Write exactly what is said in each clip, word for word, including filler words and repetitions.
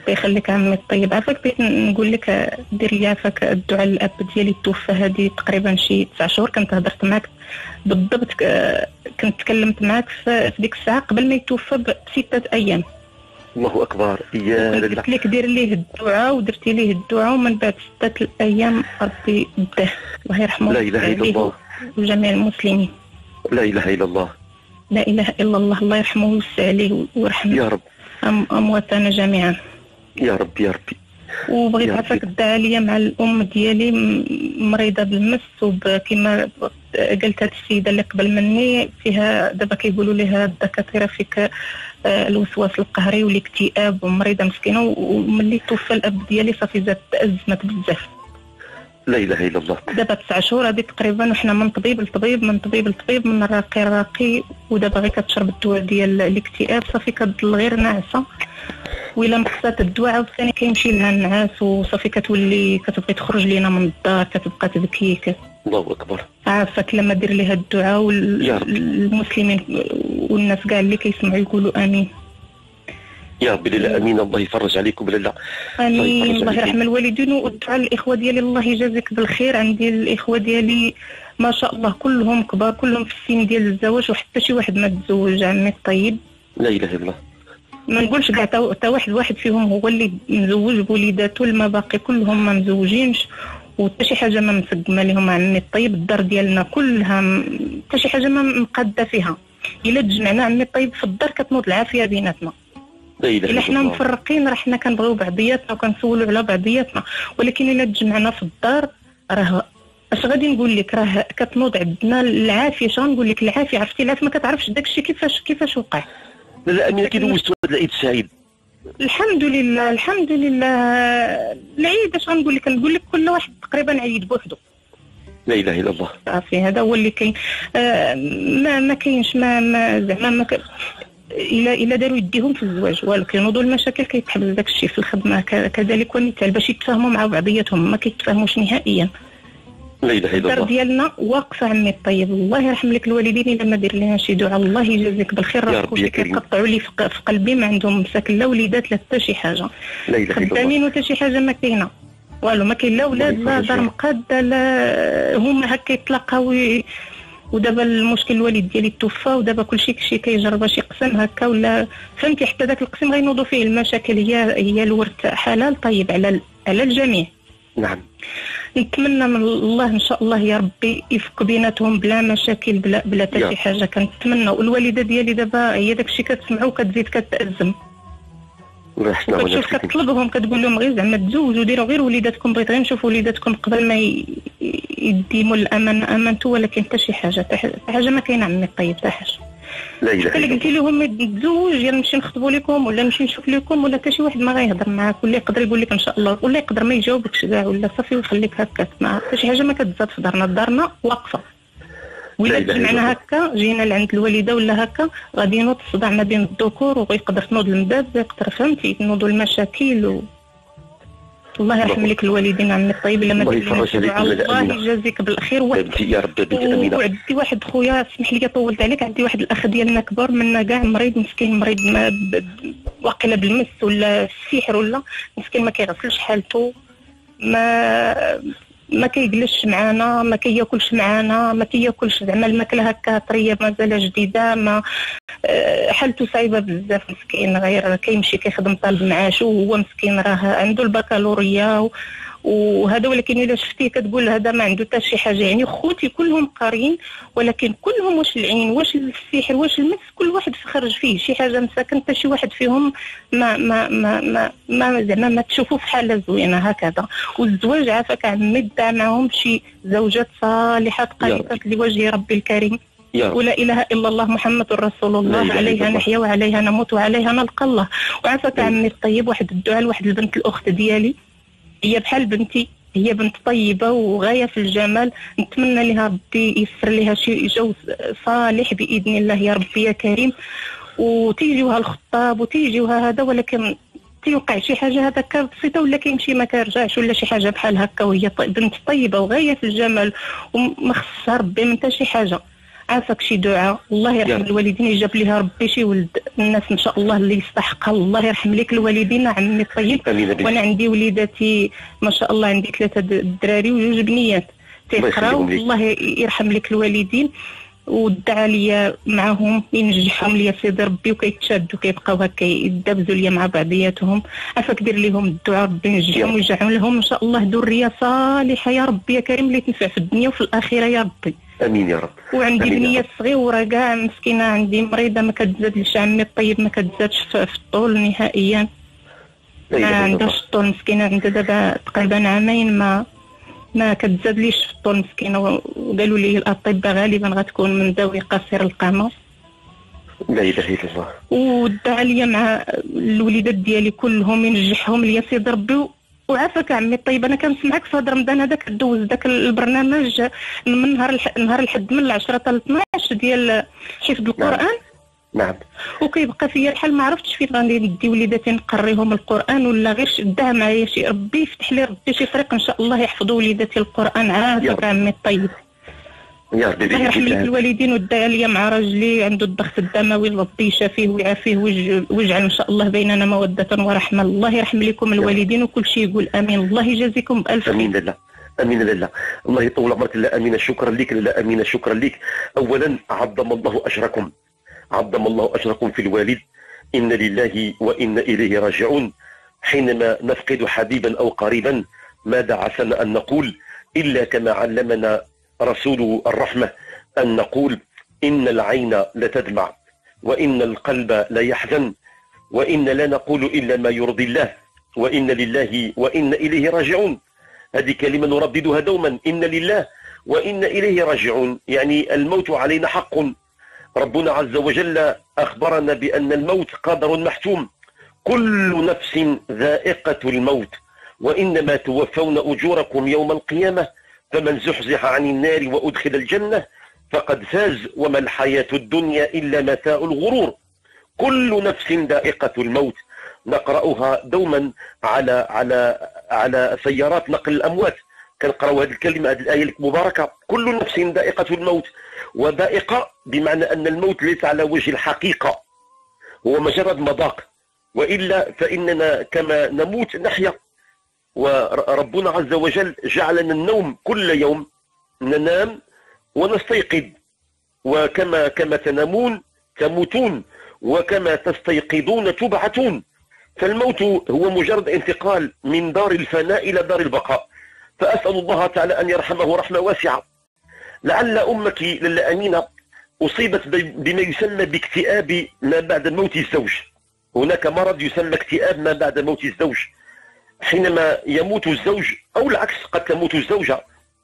ربي يخليك عمي الطيب. عافاك بغيت نقول لك دير لي عافاك الدعاء للاب ديالي توفى هذه تقريبا شي تسع شهور. كنت هضرت معك بالضبط، كنت تكلمت معك في ديك الساعه قبل ما يتوفى بستة ايام. الله اكبر. يا لا قلت لك دير ليه الدعاء ودرتي ليه الدعاء، ومن بعد ستة الايام ربي داه الله يرحمه. لا اله الا الله وجميع المسلمين. لا اله الا الله لا اله الا الله. الله يرحمه ويوسع عليه ويرحم يا رب امواتنا جميعا يا رب يا ربي. وبغيت عافاك تدعى ليا مع الام ديالي مريضه بالمس، وكما قالت هذه السيده اللي قبل مني فيها دابا كيقولوا لها الدكاتره فيك الوسواس القهري والاكتئاب ومريضه مسكينه، وملي توفى الاب ديالي صافي زاد تازمت بزاف. لا اله الا الله. دابا تسع شهور هذه تقريبا، وحنا من طبيب لطبيب من طبيب لطبيب من راقي لراقي، ودابا غير كتشرب الدواء ديال الاكتئاب صافي كتضل غير ناعسه، وإلا نقصات الدواء عاوتاني كيمشي لها النعاس وصافي كتولي كتبغي تخرج لينا من الدار كتبقى تبكي. الله اكبر. عافاك لما دير ليها الدعاء والمسلمين والناس كاع اللي كيسمعوا يقولوا امين يا ربي. لا امين. الله يفرج عليكم. لا لا امين. الله يرحم الوالدين. والدعاء للاخوه ديالي الله يجازيك بالخير. عندي الاخوه ديالي ما شاء الله كلهم كبار، كلهم في السن ديال الزواج، وحتى شي واحد ما تزوج عمي الطيب. لا اله الا الله. ما نقولش كاع حتى واحد واحد فيهم هو اللي مزوج بوليداته، الما باقي كلهم ما مزوجينش، وحتى شي حاجه ما مسقمه لهم عمي الطيب. الدار ديالنا كلها حتى شي حاجه ما مقاده فيها. الا تجمعنا عمي الطيب في الدار كتنوض العافيه بيناتنا. لا اله الا الله. الا حنا مفرقين راه حنا كنبغيو بعضياتنا وكنسولوا على بعضياتنا، ولكن الا تجمعنا في الدار راه اش غادي نقول لك، راه كتنوض عندنا العافيه. شنو نقول لك العافيه؟ عرفتي العافيه ما كتعرفش داكشي كيفاش كيفاش وقع. لا لا امين. كي دوزتوا هذا العيد السعيد؟ الحمد لله الحمد لله. العيد اش غنقول لك، نقول لك كل واحد تقريبا عيد بوحدو. لا اله الا الله. صافي هذا هو اللي كاين. آه ما ما كاينش ما ما زعما ما ك... الا الا داروا يديهم في الزواج والو كينوضوا المشاكل كيتحبس داك الشيء في الخدمه كذلك والمثال باش يتفاهموا مع بعضياتهم ما كيتفاهموش نهائيا. لا اله الا الله. الدار ديالنا واقفه عمي الطيب. الله يرحم لك الوالدين الا ما دير لنا شي دعاء الله يجازيك بالخير. راه خوتي كيقطعوا لي في قلبي ما عندهم مساكن لا وليدات لا حتى شي حاجه. لا اله الا الله. خدامين وحتى شي حاجه ما كاينه والو، ما كاين لا ولاد لا دار مقاده لا هما هكا يتلاقاو. ودابا المشكل الوالد ديالي توفى، ودابا كلشي كلشي كيجرب باش يقسم هكا ولا فهمتي. حتى داك القسم غينوضوا فيه المشاكل. هي هي الورث حلال طيب على على الجميع. نعم. نتمنى من الله ان شاء الله يا ربي يفك بيناتهم بلا مشاكل بلا بلا حتى شي حاجه. كنتمنى. والوالده ديالي دابا هي داكشي كتسمعو وكتزيد كتأزم. كتشوف كتطلبهم كتقول لهم غير زعما تزوجوا ديروا غير وليداتكم. بغيت غير نشوف وليداتكم قبل ما يديموا الامانه امانته، ولكن حتى شي حاجه حتى حاجه ما كاينه عمي الطيب حتى حاجه. لا اله الا الله. قلتي لهم تزوج يلا نمشي نخطبوا لكم ولا نمشي نشوف لكم، ولا حتى شي واحد ما غيهضر معاك، ولا يقدر يقول لك ان شاء الله، ولا يقدر ما يجاوبكش كاع، ولا صافي ويخليك هكا. ما حتى شي حاجه ما كتزاد في دارنا. دارنا واقفه. وإلا تجمعنا هكا جينا لعند الوالده ولا هكا غادي ينوض الصداع ما بين الذكور، ويقدر تنوض المداد، يقدر فهمتي تنوضوا المشاكل. و... الله يرحم لك الوالدين عمي الطيب. الا ما الله الله يجازيك بالخير. واحد يا رب بنتي امينه. وعندي واحد خويا اسمح لي طولت عليك، عندي واحد الاخ ديالنا كبر منا كاع مريض مسكين، مريض ما ب... واقيلا بالمس ولا السحر ولا مسكين ما كيغسلش حالته، ما ما كيجلسش معانا، ما كياكلش معانا، ما كياكلش زعما الماكله هكا طريه مازال جديده. ما حالته صعيبه بزاف مسكين. غير كيمشي كيخدم طالب معاش وهو مسكين راه عنده البكالوريا وهذا، ولكن الا شفتيه كتقول هذا ما عنده حتى شي حاجه. يعني خوتي كلهم قارين، ولكن كلهم واش العين واش السحر واش المس كل واحد خرج فيه شي حاجه مساكن. حتى شي واحد فيهم ما ما ما ما, ما زعما ما تشوفوا في حاله زوينه هكذا. والزواج عافاك عمي دع معهم شي زوجات صالحات قانتات لوجه ربي الكريم. ولا اله الا الله محمد رسول الله، عليها نحيا وعليها نموت وعليها نلقى الله. وعافاك عمي الطيب واحد الدعاء لواحد البنت الاخت ديالي، هي بحال بنتي، هي بنت طيبه وغايه في الجمال. نتمنى لها ربي ييسر لها شي جوز صالح باذن الله يا ربي يا كريم، وتيجيوها الخطاب وتيجيوها هذا، ولكن تيوقع شي حاجه هذاك بسيطه ولا كيمشي ما كيرجعش ولا شي حاجه بحال هكا، وهي بنت طيبه وغايه في الجمال وما خصها ربي من حتى شي حاجه. عافاك شي دعاء الله يرحم الوالدين، يجاب ليها ربي شي ولد الناس ان شاء الله اللي يستحقها. الله يرحم لك الوالدين عمي الطيب. وانا عندي وليداتي ما شاء الله، عندي ثلاثه الدراري وجوج بنيات تيقراو. الله يرحم لك الوالدين ودعا ليا معاهم ينجحهم ليا سيدي ربي، وكيتشادوا كيبقاو هكا يدابزوا ليا مع بعضياتهم. عافاك دير ليهم الدعاء ربي ينجحهم ويجعل لهم ان شاء الله ذريه صالحه يا ربي يا كريم اللي تنفع في الدنيا وفي الاخره يا ربي. امين يا رب. وعندي بنيه صغيره كاع مسكينه، عندي مريضه ما كتزادش عمي الطيب، ما كتزادش في الطول نهائيا، ما عندهاش الطول مسكينه، عندها دابا تقريبا عامين ما ما كتزادليش في الطول مسكينه. وقالوا لي الاطباء غالبا غتكون من ذوي قصير القامه. لا اله الا الله. ودعا ليا مع الوليدات ديالي كلهم ينجحهم ليا سيدي ربي. وعافاك عمي الطيب، انا كنسمعك في هذا رمضان هذا كدوز داك البرنامج من نهار الح... نهار الحد من العشرة حتى اثناش ديال حفظ القران. نعم. وكيبقى فيا الحال ما عرفتش فين غادي ندي وليداتي نقريهم القران ولا غير شدها معايا شي ربي يفتح لي ربي شي طريق ان شاء الله يحفظوا وليداتي القران. عافاك عمي الطيب يا ربي الله يرحم لك الوالدين. ودعا ليا مع راجلي عنده الضغط الدموي، ربي يشافيه ويعافيه ويجعل ان شاء الله بيننا موده ورحمه. الله يرحم لكم الوالدين وكل شيء يقول امين. الله يجازيكم بالف خير. امين لله امين لله. الله يطول عمرك. لا امين شكرا لك. لا امين شكرا لك. اولا عظم الله اجركم، عظم الله اجركم في الوالد. ان لله وانا اليه راجعون. حينما نفقد حبيبا او قريبا ماذا عسانا ان نقول الا كما علمنا رسول الرحمة أن نقول إن العين لتدمع وإن القلب ليحزن وإن لا نقول إلا ما يرضي الله وإن لله وإن إليه راجعون. هذه كلمة نرددها دوما، إن لله وإن إليه راجعون، يعني الموت علينا حق. ربنا عز وجل أخبرنا بأن الموت قدر محتوم. كل نفس ذائقة الموت وإنما توفون أجوركم يوم القيامة فمن زحزح عن النار وأدخل الجنة فقد فاز وما الحياة الدنيا إلا متاع الغرور. كل نفس ذائقة الموت نقرأها دوما على على على سيارات نقل الأموات، كنقرأوا هذه الكلمة، هذه الآية المباركة، كل نفس ذائقة الموت. وذائقة بمعنى أن الموت ليس على وجه الحقيقة، هو مجرد مذاق، وإلا فإننا كما نموت نحيا. وربنا عز وجل جعلنا النوم كل يوم، ننام ونستيقظ، وكما كما تنامون تموتون وكما تستيقظون تبعثون. فالموت هو مجرد انتقال من دار الفناء إلى دار البقاء. فأسأل الله تعالى أن يرحمه رحمة واسعة. لعل أمك للا أمينة أصيبت بما يسمى باكتئاب ما بعد موت الزوج. هناك مرض يسمى اكتئاب ما بعد موت الزوج. حينما يموت الزوج أو العكس قد تموت الزوجة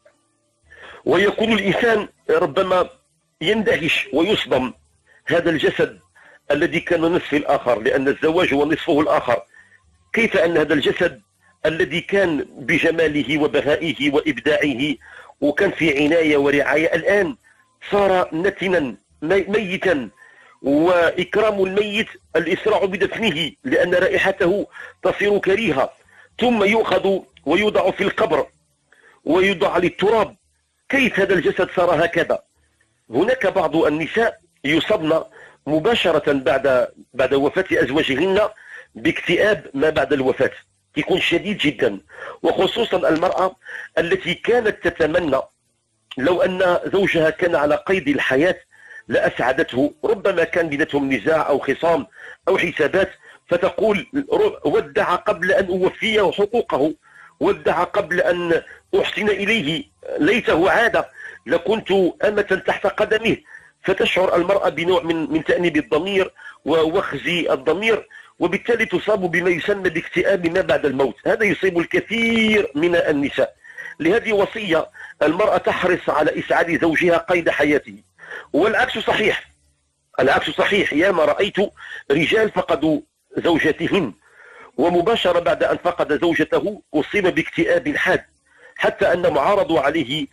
ويكون الإنسان ربما يندهش ويصدم. هذا الجسد الذي كان نصف الآخر، لأن الزواج هو نصفه الآخر، كيف أن هذا الجسد الذي كان بجماله وبهائه وإبداعه وكان في عناية ورعاية الآن صار نتنا ميتا. وإكرام الميت الإسراع بدفنه لأن رائحته تصير كريهة، ثم يؤخذ ويوضع في القبر ويوضع للتراب. كيف هذا الجسد صار هكذا؟ هناك بعض النساء يصبن مباشرة بعد بعد وفاة أزواجهن باكتئاب ما بعد الوفاة، يكون شديد جدا، وخصوصا المرأة التي كانت تتمنى لو أن زوجها كان على قيد الحياة لأسعدته. ربما كان بينتهم نزاع أو خصام أو حسابات، فتقول ودع قبل أن أوفيه حقوقه، ودع قبل أن أحسن إليه، ليته عاد لكنت أمة تحت قدمه. فتشعر المرأة بنوع من من تأنيب الضمير ووخز الضمير، وبالتالي تصاب بما يسمى باكتئاب ما بعد الموت. هذا يصيب الكثير من النساء. لهذه وصية، المرأة تحرص على إسعاد زوجها قيد حياته. والعكس صحيح، العكس صحيح. ياما رأيت رجال فقدوا زوجاتهن ومباشرة بعد أن فقد زوجته أصيب باكتئاب حاد، حتى أنهم عرضوا عليه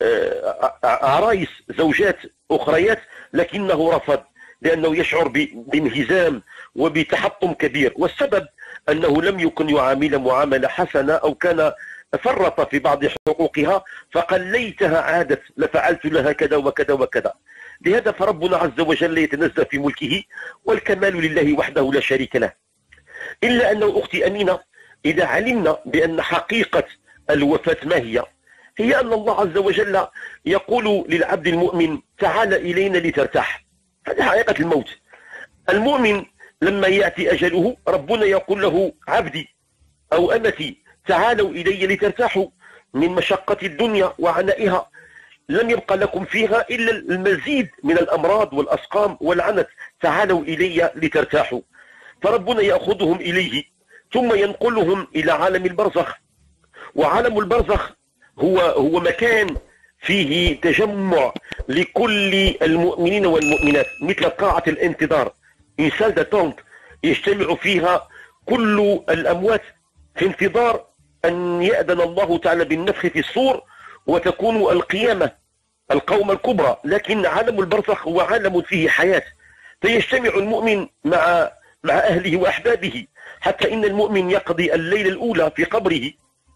عرايس زوجات أخريات لكنه رفض، لأنه يشعر بانهزام وبتحطم كبير. والسبب أنه لم يكن يعامل معاملة حسنة أو كان فرط في بعض حقوقها، فقال ليتها عادت لفعلت لها كذا وكذا وكذا. لهذا فربنا عز وجل يتنزه في ملكه، والكمال لله وحده لا شريك له. إلا أنه أختي أمينة، إذا علمنا بأن حقيقة الوفاة ما هي؟ هي أن الله عز وجل يقول للعبد المؤمن تعال إلينا لترتاح. هذه حقيقة الموت. المؤمن لما يأتي أجله ربنا يقول له عبدي أو أمتي تعالوا إلي لترتاحوا من مشقة الدنيا وعنائها، لم يبقى لكم فيها إلا المزيد من الأمراض والأسقام والعنت، تعالوا إلي لترتاحوا. فربنا يأخذهم إليه ثم ينقلهم إلى عالم البرزخ. وعالم البرزخ هو هو مكان فيه تجمع لكل المؤمنين والمؤمنات، مثل قاعة الانتظار، إنسان داتونت، يجتمع فيها كل الأموات في انتظار أن يأذن الله تعالى بالنفخ في الصور وتكون القيامة، القومة الكبرى. لكن عالم البرزخ هو عالم فيه حياة، فيجتمع المؤمن مع مع أهله وأحبابه، حتى إن المؤمن يقضي الليلة الأولى في قبره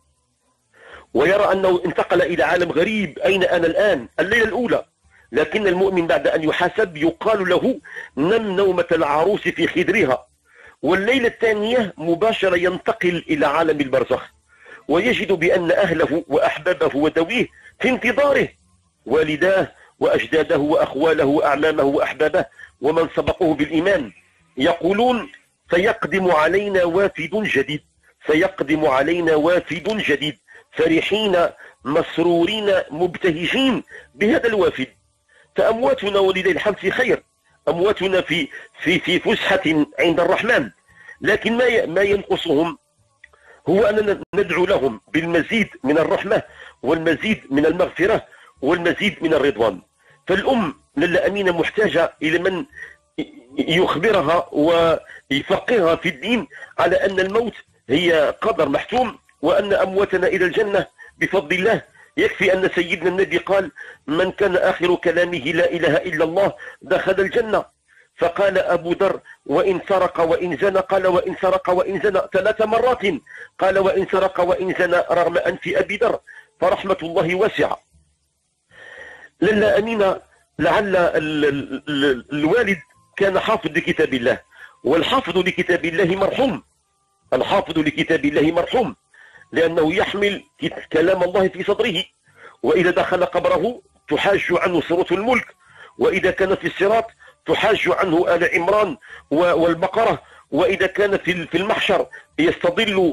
ويرى أنه انتقل إلى عالم غريب، أين أنا الآن؟ الليلة الأولى. لكن المؤمن بعد أن يحاسب يقال له نم نومة العروس في خدرها. والليلة الثانية مباشرة ينتقل إلى عالم البرزخ ويجد بأن أهله وأحبابه وذويه في انتظاره، والداه وأجداده وأخواله وأعمامه وأحبابه ومن سبقوه بالإيمان، يقولون سيقدم علينا وافد جديد، سيقدم علينا وافد جديد، فرحين مسرورين مبتهجين بهذا الوافد. فأمواتنا ولله الحمد في خير، أمواتنا في في في فسحة عند الرحمن، لكن ما ما ينقصهم هو أننا ندعو لهم بالمزيد من الرحمة والمزيد من المغفرة والمزيد من الرضوان. فالأم لله أمينة محتاجة إلى من يخبرها ويفقهها في الدين على أن الموت هي قدر محتوم، وأن أمواتنا إلى الجنة بفضل الله. يكفي أن سيدنا النبي قال من كان آخر كلامه لا إله إلا الله دخل الجنة. فقال أبو ذر وإن سرق وإن زنى، قال وإن سرق وإن زنى ثلاث مرات، قال وإن سرق وإن زنى رغم أنف أبي ذر، فرحمة الله واسعة. لله أمينة، لعل الوالد كان حافظ لكتاب الله، والحافظ لكتاب الله مرحوم، الحافظ لكتاب الله مرحوم، لأنه يحمل كلام الله في صدره. وإذا دخل قبره تحاج عنه سورة الملك، وإذا كان في الصراط تحاج عنه آل عمران والبقرة، وإذا كان في المحشر يستظل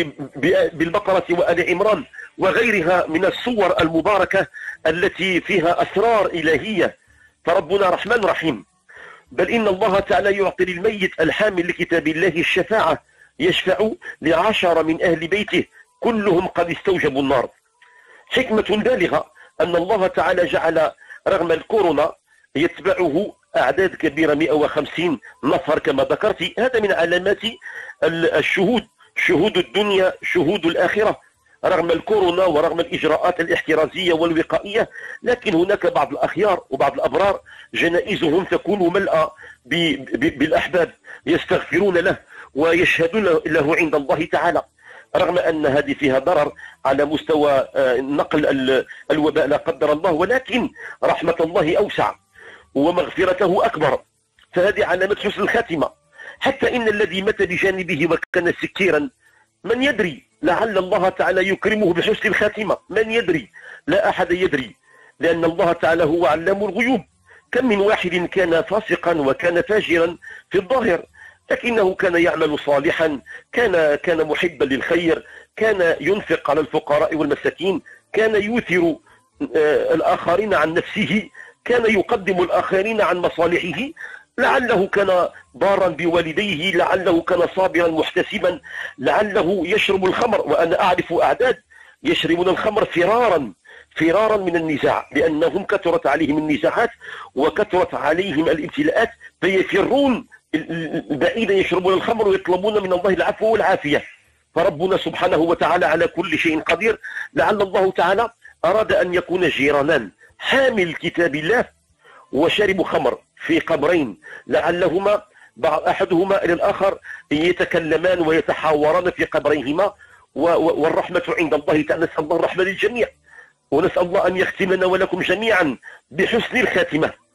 بالبقرة وآل عمران وغيرها من الصور المباركة التي فيها أسرار إلهية. فربنا رحمن رحيم. بل إن الله تعالى يعطي للميت الحامل لكتاب الله الشفاعة، يشفع لعشر من أهل بيته كلهم قد استوجبوا النار. حكمة بالغة أن الله تعالى جعل رغم الكورونا يتبعه أعداد كبيرة مئة وخمسين نفر كما ذكرت. هذا من علامات الشهود، شهود الدنيا شهود الآخرة، رغم الكورونا ورغم الإجراءات الاحترازية والوقائية. لكن هناك بعض الأخيار وبعض الأبرار جنائزهم تكون ملأى بالأحباب يستغفرون له ويشهدون له عند الله تعالى، رغم أن هذه فيها ضرر على مستوى نقل الوباء لا قدر الله، ولكن رحمة الله أوسع ومغفرته أكبر. فهذه علامة حسن الخاتمة. حتى إن الذي مات بجانبه وكان سكيرا من يدري، لعل الله تعالى يكرمه بحسن الخاتمة، من يدري؟ لا أحد يدري، لأن الله تعالى هو علام الغيوب. كم من واحد كان فاسقا وكان فاجرا في الظاهر، لكنه كان يعمل صالحا، كان كان محبا للخير، كان ينفق على الفقراء والمساكين، كان يؤثر الآخرين عن نفسه، كان يقدم الآخرين عن مصالحه، لعله كان ضارا بوالديه، لعله كان صابرا محتسبا، لعله يشرب الخمر. وأنا أعرف أعداد يشربون الخمر فرارا فرارا من النزاع، لأنهم كثرت عليهم النزاعات وكثرت عليهم الابتلاءات، فيفرون بعيدا يشربون الخمر ويطلبون من الله العفو والعافية. فربنا سبحانه وتعالى على كل شيء قدير. لعل الله تعالى أراد أن يكون جيرانان، حامل كتاب الله وشرب خمر في قبرين، لعلهما أحدهما إلى الآخر يتكلمان ويتحاوران في قبريهما، والرحمة عند الله تعالى. نسأل الله الرحمة للجميع، ونسأل الله أن يختمنا ولكم جميعا بحسن الخاتمة.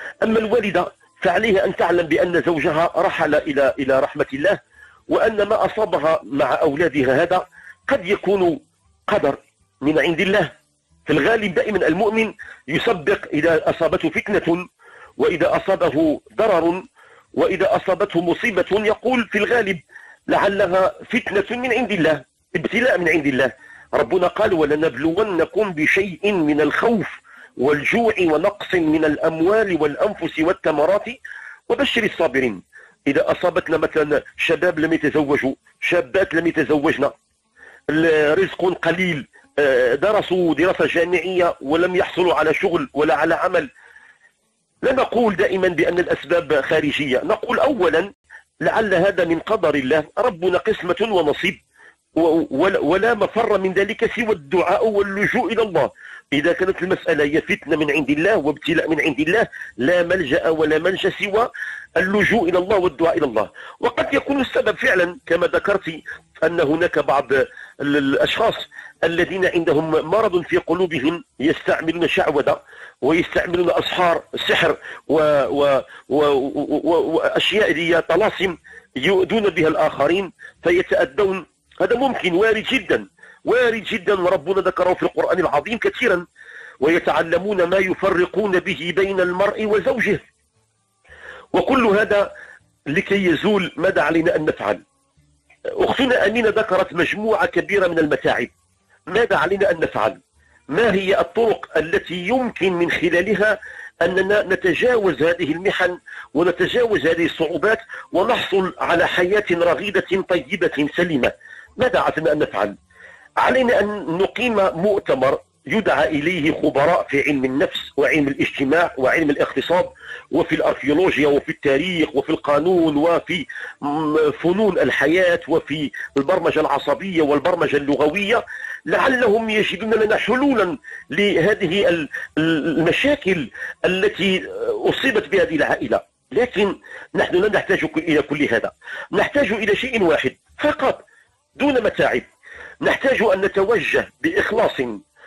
أما الوالدة فعليها أن تعلم بأن زوجها رحل إلى إلى رحمة الله، وأن ما أصابها مع أولادها هذا قد يكون قدر من عند الله. في الغالب دائما المؤمن يسبق إذا أصابته فتنة، وإذا أصابه ضرر، وإذا أصابته مصيبة يقول في الغالب لعلها فتنة من عند الله، ابتلاء من عند الله. ربنا قال ولنبلونكم بشيء من الخوف والجوع ونقص من الأموال والأنفس والثمرات وبشر الصابرين. إذا أصابتنا مثلا شباب لم يتزوجوا، شابات لم يتزوجن، رزق قليل، درسوا دراسة جامعية ولم يحصلوا على شغل ولا على عمل، لا نقول دائما بأن الأسباب خارجية، نقول أولا لعل هذا من قدر الله، ربنا قسمة ونصيب، ولا مفر من ذلك سوى الدعاء واللجوء إلى الله. إذا كانت المسألة هي فتنة من عند الله وابتلاء من عند الله لا ملجأ ولا منجى سوى اللجوء إلى الله والدعاء إلى الله. وقد يكون السبب فعلا كما ذكرت أن هناك بعض الأشخاص الذين عندهم مرض في قلوبهم يستعملون شعوذة ويستعملون أسحار السحر وأشياء هي طلاسم يؤذون بها الآخرين فيتأذون. هذا ممكن، وارد جدا، وارد جدا، ربنا ذكره في القرآن العظيم كثيرا، ويتعلمون ما يفرقون به بين المرء وزوجه. وكل هذا لكي يزول ماذا علينا أن نفعل؟ أختنا أمينة ذكرت مجموعة كبيرة من المتاعب، ماذا علينا أن نفعل؟ ما هي الطرق التي يمكن من خلالها أننا نتجاوز هذه المحن ونتجاوز هذه الصعوبات ونحصل على حياة رغيدة طيبة سليمة؟ ماذا علينا أن نفعل؟ علينا أن نقيم مؤتمر يدعى إليه خبراء في علم النفس وعلم الاجتماع وعلم الاقتصاد وفي الأركيولوجيا وفي التاريخ وفي القانون وفي فنون الحياة وفي البرمجة العصبية والبرمجة اللغوية، لعلهم يجدون لنا حلولا لهذه المشاكل التي أصيبت بهذه العائلة. لكن نحن لا نحتاج إلى كل هذا، نحتاج إلى شيء واحد فقط دون متاعب. نحتاج أن نتوجه بإخلاص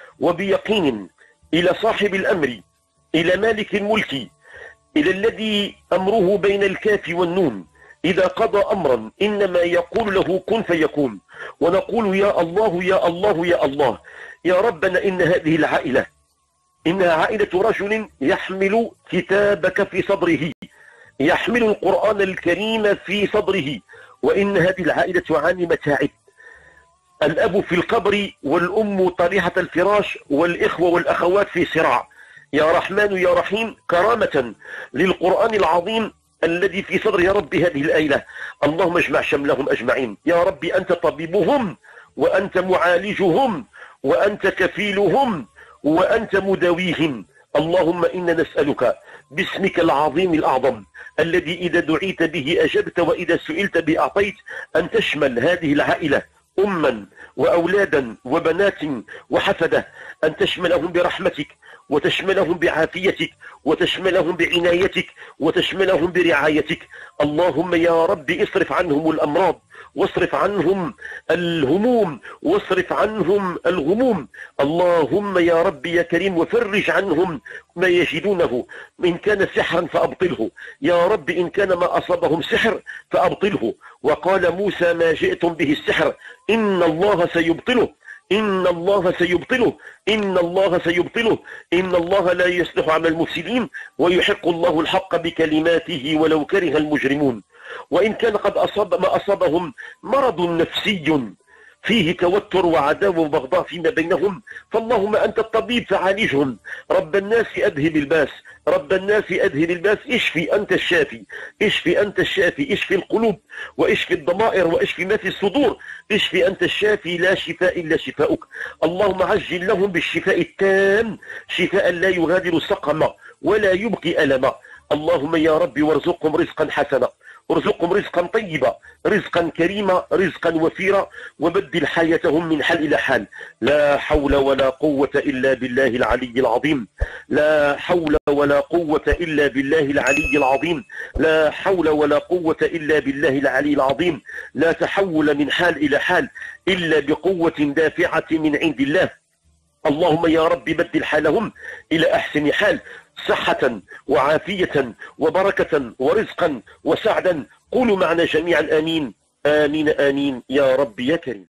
وبيقين إلى صاحب الأمر، إلى مالك الملك، إلى الذي أمره بين الكاف والنون، إذا قضى أمرا إنما يقول له كن فيكون، ونقول يا الله يا الله يا الله، يا ربنا إن هذه العائلة إنها عائلة رجل يحمل كتابك في صدره، يحمل القرآن الكريم في صدره، وإن هذه العائلة تعاني متاعب، الأب في القبر والأم طريحة الفراش والإخوة والأخوات في صراع. يا رحمن يا رحيم كرامة للقرآن العظيم الذي في صدر يا رب هذه الآية، اللهم اجمع شملهم أجمعين. يا رب أنت طبيبهم وأنت معالجهم وأنت كفيلهم وأنت مداويهم. اللهم إنا نسألك باسمك العظيم الأعظم الذي إذا دعيت به أجبت وإذا سئلت به أعطيت، أن تشمل هذه العائلة أما وأولادا وبنات وحفدة، أن تشملهم برحمتك وتشملهم بعافيتك وتشملهم بعنايتك وتشملهم برعايتك. اللهم يا رب اصرف عنهم الأمراض واصرف عنهم الهموم واصرف عنهم الغموم. اللهم يا رب يا كريم وفرج عنهم ما يجدونه، إن كان سحرا فأبطله يا رب، إن كان ما أصابهم سحر فأبطله. وقال موسى ما جئتم به السحر إن الله سيبطله، إن الله سيبطله، إن الله سيبطله، إن الله لا يصلح عمل المفسدين ويحق الله الحق بكلماته ولو كره المجرمون. وإن كان قد أصاب ما أصابهم مرض نفسي فيه توتر وعداوة وبغضاء فيما بينهم، فاللهم أنت الطبيب فعالجهم. رب الناس أذهب الباس، رب الناس أذهب الباس، اشفي أنت الشافي، اشفي أنت الشافي، اشفي القلوب واشفي الضمائر واشفي ما في الصدور، اشفي أنت الشافي لا شفاء إلا شفاؤك. اللهم عجل لهم بالشفاء التام، شفاء لا يغادر سقما ولا يبقي ألما. اللهم يا رب وارزقهم رزقا حسنا، ارزقهم رزقا طيبا، رزقا كريما، رزقا وفيرا، وبدل حياتهم من حال إلى حال. لا حول ولا قوة إلا بالله العلي العظيم، لا حول ولا قوة إلا بالله العلي العظيم، لا حول ولا قوة إلا بالله العلي العظيم. لا تحول من حال إلى حال إلا بقوة دافعة من عند الله. اللهم يا رب بدل حالهم إلى أحسن حال، صحة وعافية وبركة ورزقا وسعدا. قولوا معنا جميعا آمين آمين آمين يا رب يا كريم.